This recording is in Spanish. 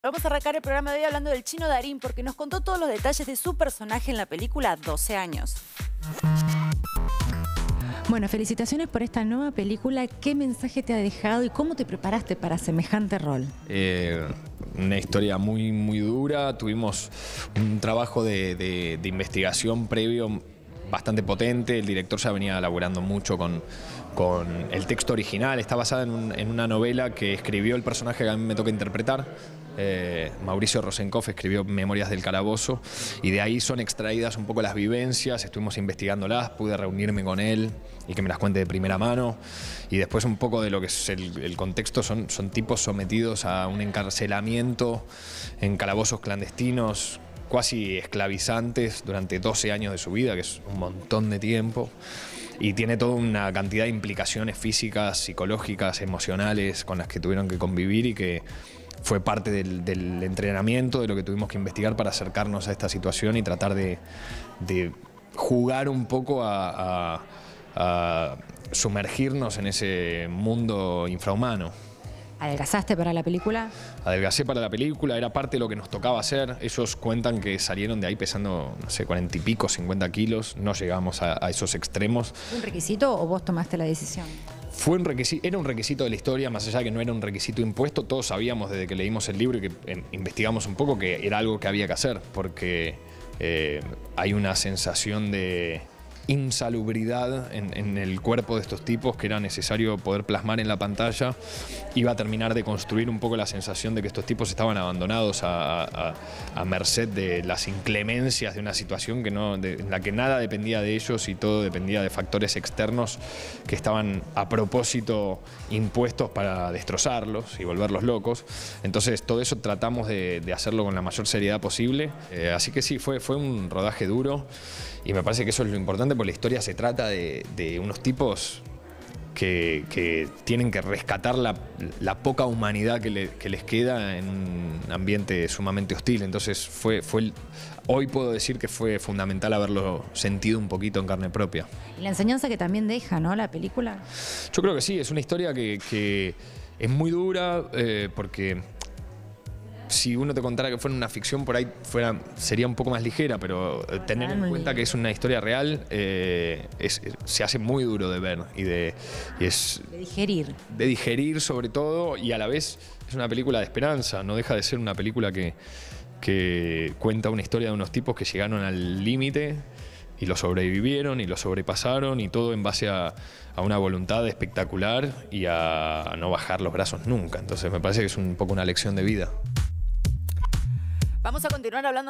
Vamos a arrancar el programa de hoy hablando del Chino Darín porque nos contó todos los detalles de su personaje en la película 12 años. Bueno, felicitaciones por esta nueva película. ¿Qué mensaje te ha dejado y cómo te preparaste para semejante rol? Una historia muy dura. Tuvimos un trabajo de investigación previo bastante potente. El director ya venía elaborando mucho con el texto original. Está basada en una novela que escribió el personaje que a mí me toca interpretar. Mauricio Rosenkopf escribió Memorias del Calabozo y de ahí son extraídas un poco las vivencias. Estuvimos investigándolas, pude reunirme con él y que me las cuente de primera mano, y después un poco de lo que es el contexto. Son tipos sometidos a un encarcelamiento en calabozos clandestinos cuasi esclavizantes durante 12 años de su vida, que es un montón de tiempo, y tiene toda una cantidad de implicaciones físicas, psicológicas, emocionales con las que tuvieron que convivir, y que fue parte del entrenamiento, de lo que tuvimos que investigar para acercarnos a esta situación y tratar de jugar un poco a sumergirnos en ese mundo infrahumano. ¿Adelgazaste para la película? Adelgacé para la película, era parte de lo que nos tocaba hacer. Ellos cuentan que salieron de ahí pesando, no sé, 40 y pico, 50 kilos. No llegamos a esos extremos. ¿Fue un requisito o vos tomaste la decisión? Era un requisito de la historia, más allá de que no era un requisito impuesto. Todos sabíamos desde que leímos el libro y que investigamos un poco que era algo que había que hacer, porque hay una sensación de insalubridad en el cuerpo de estos tipos que era necesario poder plasmar en la pantalla. Iba a terminar de construir un poco la sensación de que estos tipos estaban abandonados a merced de las inclemencias de una situación en la que nada dependía de ellos y todo dependía de factores externos que estaban a propósito impuestos para destrozarlos y volverlos locos. Entonces todo eso tratamos de hacerlo con la mayor seriedad posible. Así que sí, fue un rodaje duro, y me parece que eso es lo importante, porque la historia se trata de unos tipos que tienen que rescatar la poca humanidad que les queda en un ambiente sumamente hostil. Entonces hoy puedo decir que fue fundamental haberlo sentido un poquito en carne propia. Y la enseñanza que también deja, ¿no?, la película. Yo creo que sí, es una historia que es muy dura, porque si uno te contara que fuera una ficción, por ahí sería un poco más ligera, pero tener en cuenta que es una historia real se hace muy duro de ver y de digerir. De digerir sobre todo, y a la vez es una película de esperanza. No deja de ser una película que cuenta una historia de unos tipos que llegaron al límite y lo sobrevivieron y lo sobrepasaron, y todo en base a una voluntad espectacular y a no bajar los brazos nunca. Entonces me parece que es un poco una lección de vida. Vamos a continuar hablando